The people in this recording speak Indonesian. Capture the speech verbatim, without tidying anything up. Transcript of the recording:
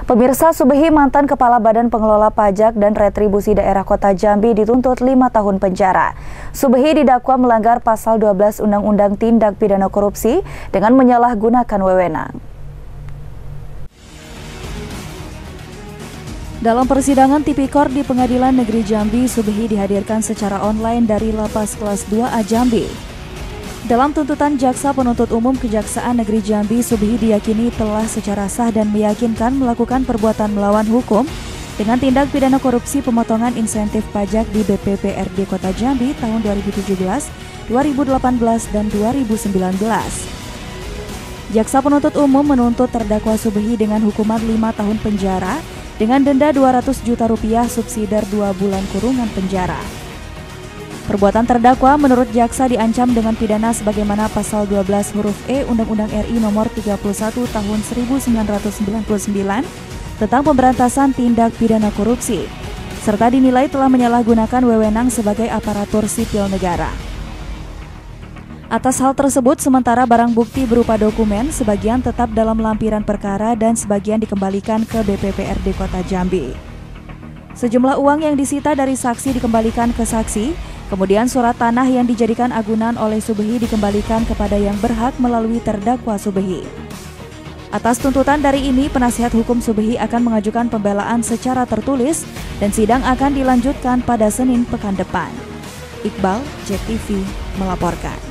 Pemirsa, Subehi, mantan Kepala Badan Pengelola Pajak dan Retribusi Daerah Kota Jambi, dituntut lima tahun penjara. Subehi didakwa melanggar pasal dua belas Undang-Undang Tindak Pidana Korupsi dengan menyalahgunakan wewenang. Dalam persidangan tipikor di Pengadilan Negeri Jambi, Subehi dihadirkan secara online dari Lapas Kelas dua A Jambi. Dalam tuntutan Jaksa Penuntut Umum Kejaksaan Negeri Jambi, Subehi diyakini telah secara sah dan meyakinkan melakukan perbuatan melawan hukum dengan tindak pidana korupsi pemotongan insentif pajak di B P P R D Kota Jambi tahun dua ribu tujuh belas, dua ribu delapan belas, dan dua ribu sembilan belas. Jaksa Penuntut Umum menuntut terdakwa Subehi dengan hukuman lima tahun penjara dengan denda dua ratus juta rupiah subsidiar dua bulan kurungan penjara. Perbuatan terdakwa menurut jaksa diancam dengan pidana sebagaimana pasal dua belas huruf E Undang-Undang R I nomor tiga puluh satu tahun seribu sembilan ratus sembilan puluh sembilan tentang pemberantasan tindak pidana korupsi, serta dinilai telah menyalahgunakan wewenang sebagai aparatur sipil negara. Atas hal tersebut, sementara barang bukti berupa dokumen sebagian tetap dalam lampiran perkara dan sebagian dikembalikan ke B P P R D Kota Jambi. Sejumlah uang yang disita dari saksi dikembalikan ke saksi. Kemudian surat tanah yang dijadikan agunan oleh Subehi dikembalikan kepada yang berhak melalui terdakwa Subehi. Atas tuntutan dari ini, penasihat hukum Subehi akan mengajukan pembelaan secara tertulis dan sidang akan dilanjutkan pada Senin pekan depan. Iqbal, J E K T V, melaporkan.